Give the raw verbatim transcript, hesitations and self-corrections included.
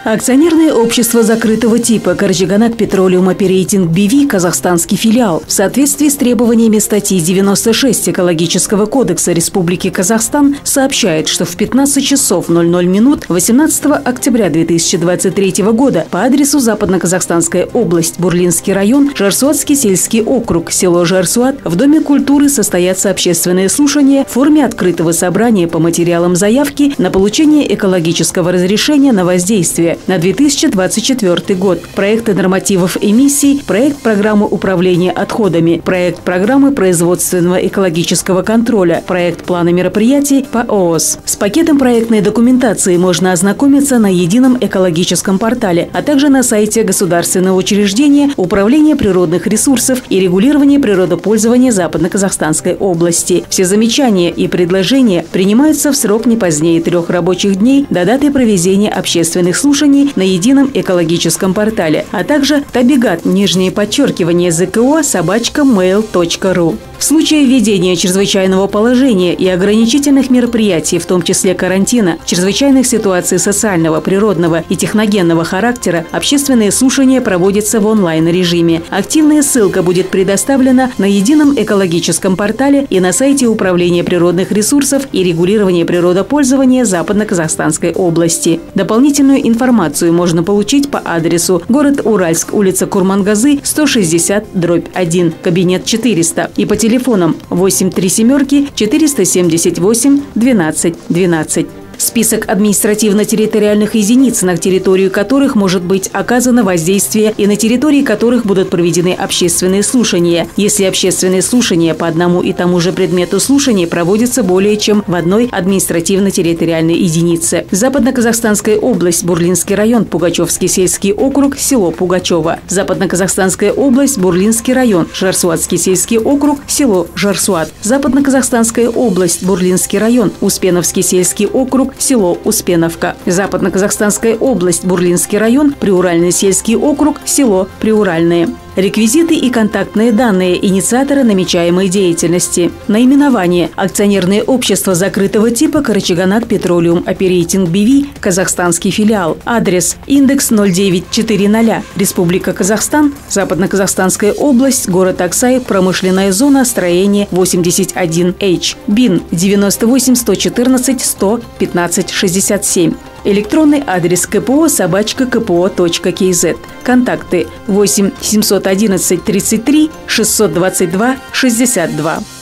Акционерное общество закрытого типа «Карачаганак Petroleum Operating би ви» казахстанский филиал в соответствии с требованиями статьи девяносто шесть Экологического кодекса Республики Казахстан сообщает, что в пятнадцать часов ноль ноль минут восемнадцатого октября две тысячи двадцать третьего года по адресу Западно-Казахстанская область, Бурлинский район, Жарсуатский сельский округ, село Жарсуат, в Доме культуры состоятся общественные слушания в форме открытого собрания по материалам заявки на получение экологического разрешения на воздействие на две тысячи двадцать четвёртый год, проекты нормативов эмиссий, проект программы управления отходами, проект программы производственного экологического контроля, проект плана мероприятий по ООС. С пакетом проектной документации можно ознакомиться на едином экологическом портале, а также на сайте Государственного учреждения Управления природных ресурсов и регулирования природопользования Западно-Казахстанской области. Все замечания и предложения принимаются в срок не позднее трех рабочих дней до даты проведения общественных слушаний на едином экологическом портале, а также табигат, нижнее подчеркивание, ЗКО, собачка, mail точка ру. В случае введения чрезвычайного положения и ограничительных мероприятий, в том числе карантина, чрезвычайных ситуаций социального, природного и техногенного характера, общественные слушания проводятся в онлайн-режиме. Активная ссылка будет предоставлена на едином экологическом портале и на сайте Управления природных ресурсов и регулирования природопользования Западно-Казахстанской области. Дополнительную информацию можно получить по адресу: город Уральск, улица Курмангазы, сто шестьдесят дробь один, кабинет четыреста, и по телефонам восемь три семь четыреста семьдесят восемь двенадцать двенадцать. Список административно-территориальных единиц, на территорию которых может быть оказано воздействие и на территории которых будут проведены общественные слушания, если общественные слушания по одному и тому же предмету слушания проводятся более чем в одной административно-территориальной единице. Западно-Казахстанская область, Бурлинский район, Пугачевский сельский округ, село Пугачево. Западно-Казахстанская область, Бурлинский район, Жарсуатский сельский округ, село Жарсуат. Западно-Казахстанская область, Бурлинский район, Успеновский сельский округ, село Успеновка. Западно-Казахстанская область, Бурлинский район, Приуральный сельский округ, село Приуральное. Реквизиты и контактные данные инициатора намечаемой деятельности. Наименование: акционерное общество закрытого типа «Карачаганак Petroleum Operating би ви», казахстанский филиал. Адрес: индекс ноль девять четыре ноль, Республика Казахстан, Западно-Казахстанская область, город Аксай, промышленная зона, строение восемьдесят один эйч, БИН девяносто восемь сто четырнадцать сто пятнадцать шестьдесят семь. Электронный адрес: КПО собачка КПО точка КЗ. Контакты: восемь семьсот одиннадцать тридцать три шестьсот двадцать два шестьдесят два.